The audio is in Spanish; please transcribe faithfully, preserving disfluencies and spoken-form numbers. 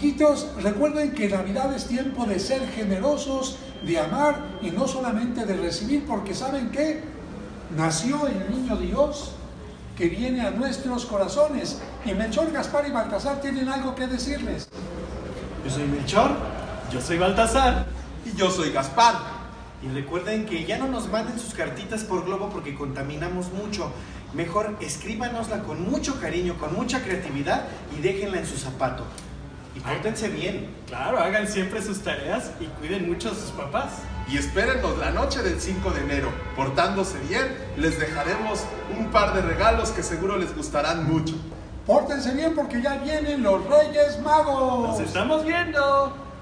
Amiguitos, recuerden que Navidad es tiempo de ser generosos, de amar y no solamente de recibir, porque ¿saben qué? Nació el niño Dios que viene a nuestros corazones. Y Melchor, Gaspar y Baltasar tienen algo que decirles. Yo soy Melchor, yo soy Baltasar y yo soy Gaspar. Y recuerden que ya no nos manden sus cartitas por globo porque contaminamos mucho. Mejor escríbanosla con mucho cariño, con mucha creatividad y déjenla en su zapato. Y pórtense bien. Claro, hagan siempre sus tareas y cuiden mucho a sus papás. Y espérennos la noche del cinco de enero. Portándose bien, les dejaremos un par de regalos que seguro les gustarán mucho. Pórtense bien porque ya vienen los Reyes Magos. ¡Nos estamos viendo!